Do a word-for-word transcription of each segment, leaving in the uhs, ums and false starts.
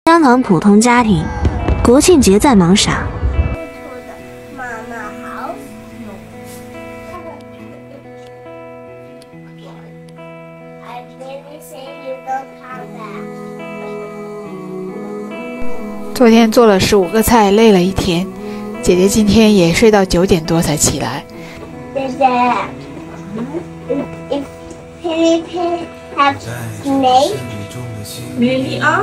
香港普通家庭，国庆节在忙啥？ 妈妈好。I really say you don't come back. 昨天做了十五个菜，累了一天。姐姐今天也睡到九点多才起来。 姐姐 if Philippines have many Many are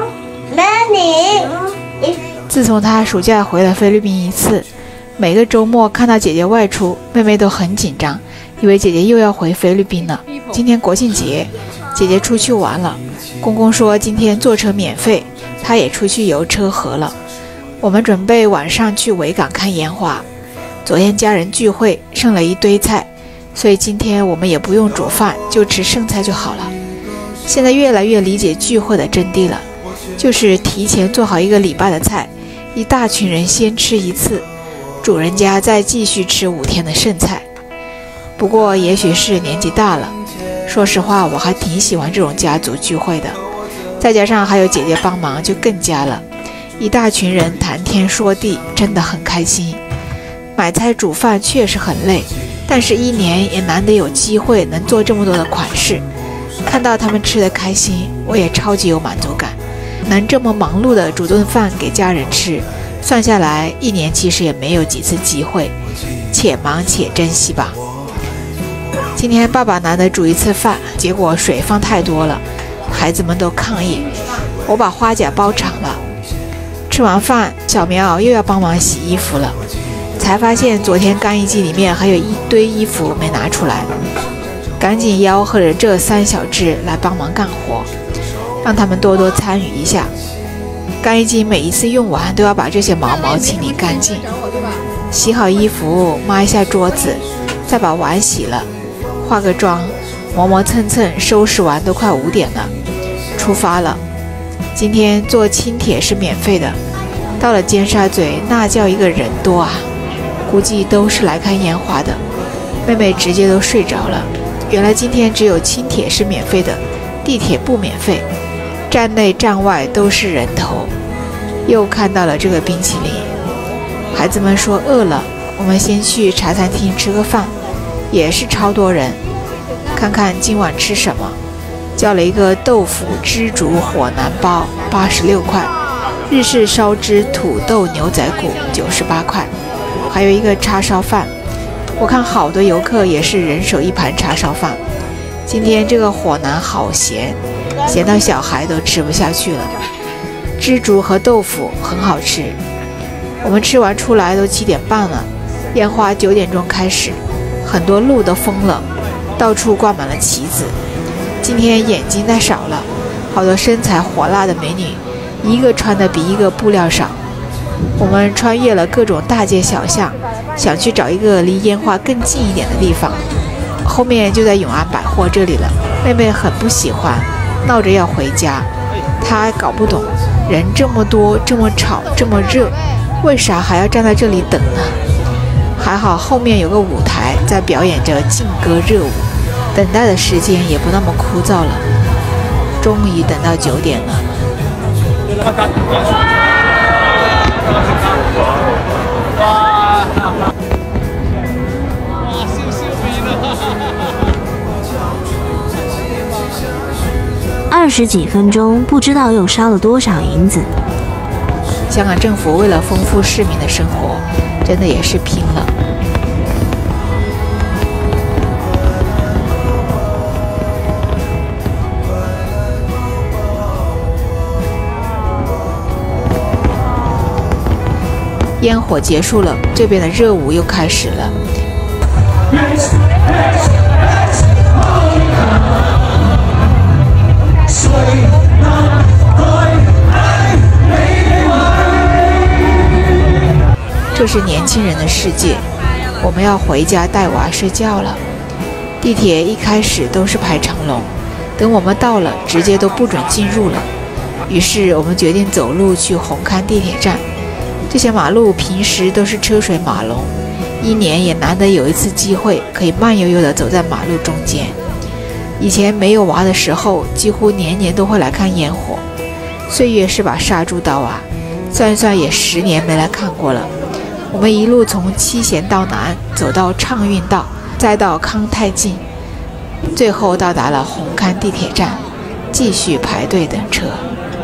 many if 自从她暑假回了菲律宾一次，每个周末看到姐姐外出，妹妹都很紧张，以为姐姐又要回菲律宾了。今天国庆节，姐姐出去玩了，公公说今天坐车免费，她也出去游车河了。我们准备晚上去维港看烟花。昨天家人聚会，剩了一堆菜，所以今天我们也不用煮饭，就吃剩菜就好了。现在越来越理解聚会的真谛了，就是提前做好一个礼拜的菜，一大群人先吃一次，主人家再继续吃五天的剩菜。不过也许是年纪大了，说实话我还挺喜欢这种家族聚会的，再加上还有姐姐帮忙，就更加了。一大群人谈天说地，真的很开心。买菜煮饭确实很累，但是一年也难得有机会能做这么多的款式，看到他们吃得开心，我也超级有满足感。能这么忙碌的煮顿饭给家人吃，算下来一年其实也没有几次机会，且忙且珍惜吧。今天爸爸难得煮一次饭，结果水放太多了，孩子们都抗议，我把花甲包长了。吃完饭，小苗又要帮忙洗衣服了，才发现昨天干衣机里面还有一堆衣服没拿出来，赶紧吆喝着这三小只来帮忙干活，让他们多多参与一下。干衣机每一次用完都要把这些毛毛清理干净，洗好衣服，抹一下桌子，再把碗洗了，化个妆，磨磨蹭蹭，收拾完都快五点了，出发了。今天坐轻铁是免费的，到了尖沙咀那叫一个人多啊，估计都是来看烟花的。妹妹直接都睡着了。原来今天只有轻铁是免费的，地铁不免费，站内站外都是人头。又看到了这个冰淇淋，孩子们说饿了，我们先去茶餐厅吃个饭，也是超多人。看看今晚吃什么，叫了一个豆腐汁煮火腩包，八十六块；日式烧汁土豆牛仔骨，九十八块；还有一个叉烧饭。我看好多游客也是人手一盘叉烧饭。今天这个火腩好咸，咸到小孩都吃不下去了。汁煮和豆腐很好吃。我们吃完出来都七点半了，烟花九点钟开始，很多路都封了，到处挂满了旗子。今天眼睛太少了，好多身材火辣的美女，一个穿的比一个布料少。我们穿越了各种大街小巷，想去找一个离烟花更近一点的地方，后面就在永安百货这里了。妹妹很不喜欢，闹着要回家。她搞不懂，人这么多，这么吵，这么热，为啥还要站在这里等呢？还好后面有个舞台在表演着劲歌热舞，等待的时间也不那么枯燥了。终于等到九点了。 二十几分钟，不知道又烧了多少银子。 香港政府为了丰富市民的生活，真的也是拼了。烟火结束了，这边的热舞又开始了。这是年轻人的世界，我们要回家带娃睡觉了。地铁一开始都是排长龙，等我们到了，直接都不准进入了。于是我们决定走路去红磡地铁站。这些马路平时都是车水马龙，一年也难得有一次机会可以慢悠悠地走在马路中间。以前没有娃的时候，几乎年年都会来看烟火， 岁月是把杀猪刀啊，算算也十年没来看过了。我们一路从七贤道南走到畅运道，再到康泰径，最后到达了红磡地铁站，继续排队等车。